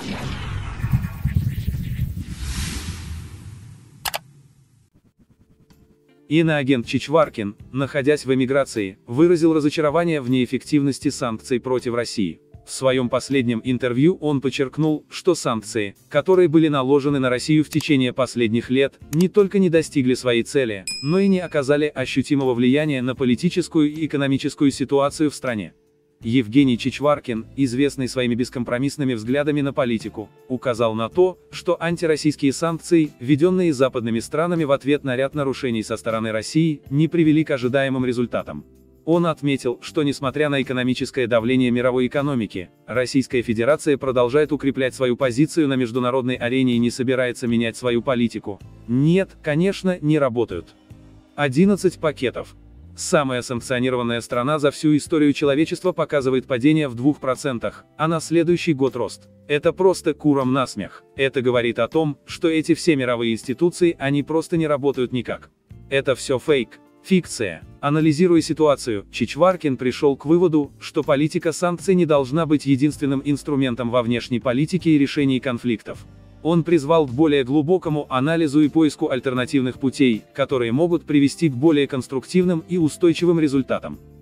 Иноагент Чичваркин, находясь в эмиграции, выразил разочарование в неэффективности санкций против России. В своем последнем интервью он подчеркнул, что санкции, которые были наложены на Россию в течение последних лет, не только не достигли своей цели, но и не оказали ощутимого влияния на политическую и экономическую ситуацию в стране. Евгений Чичваркин, известный своими бескомпромиссными взглядами на политику, указал на то, что антироссийские санкции, введенные западными странами в ответ на ряд нарушений со стороны России, не привели к ожидаемым результатам. Он отметил, что несмотря на экономическое давление мировой экономики, Российская Федерация продолжает укреплять свою позицию на международной арене и не собирается менять свою политику. Нет, конечно, не работают. 11 пакетов. Самая санкционированная страна за всю историю человечества показывает падение в 2%, а на следующий год рост. Это просто курам насмех. Это говорит о том, что эти все мировые институции, они просто не работают никак. Это все фейк. Фикция. Анализируя ситуацию, Чичваркин пришел к выводу, что политика санкций не должна быть единственным инструментом во внешней политике и решении конфликтов. Он призвал к более глубокому анализу и поиску альтернативных путей, которые могут привести к более конструктивным и устойчивым результатам.